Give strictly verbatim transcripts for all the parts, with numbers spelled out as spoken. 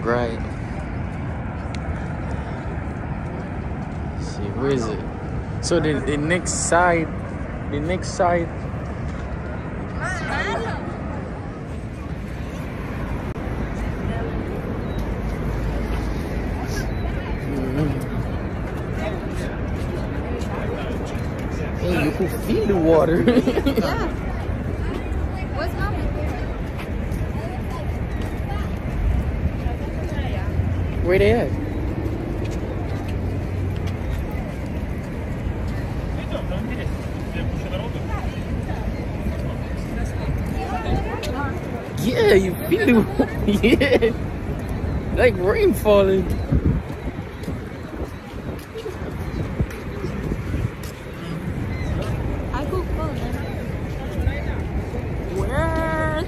Right. Let's see, where is it? So the, the next side, the next side. Hey, you could feel the water. Yeah. What's mommy? Where they at? Yeah, you feel it. Yeah. Like rain falling. I could go then. Where?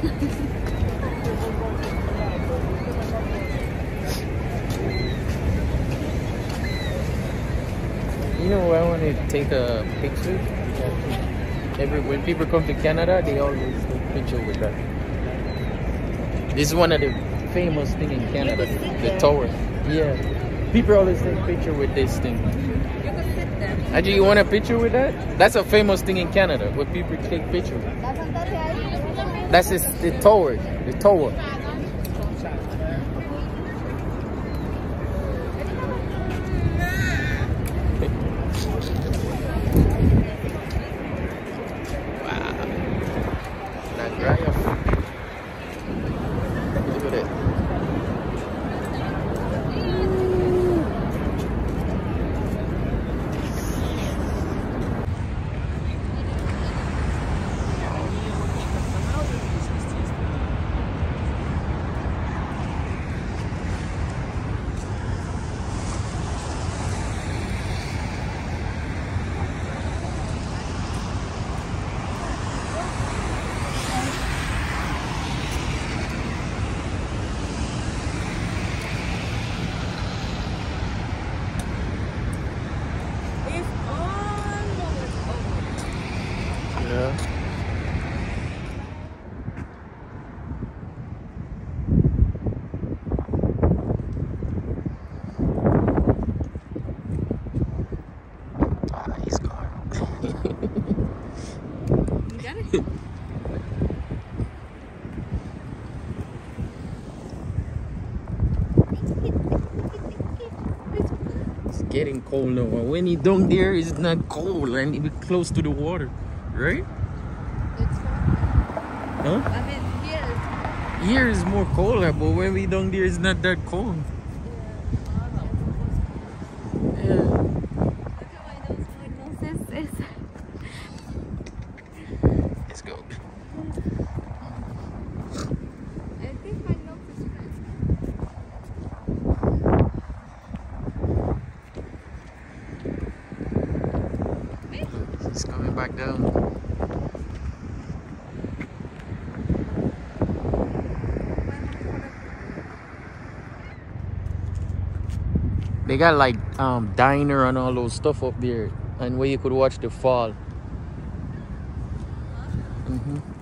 You know, I want to take a picture. Every when people come to Canada, they always take a picture with that. This is one of the famous thing in Canada, the tower. Yeah, people always take a picture with this thing. You could sit there. Actually, you want a picture with that? That's a famous thing in Canada, where people take pictures. That's just the tower, the tower. Yeah. Ah, he's gone. You got it? It's getting cold now. When he down there, it's not cold and he be close to the water, right? It's fine. Huh? I mean, here. Here is more colder, but when we down there, it's not that cold. Yeah. Look at my nose. My nose is this. Let's go. I think my nose is red. He's coming back down. They got like um diner and all those stuff up there, and where you could watch the fall. Mm-hmm.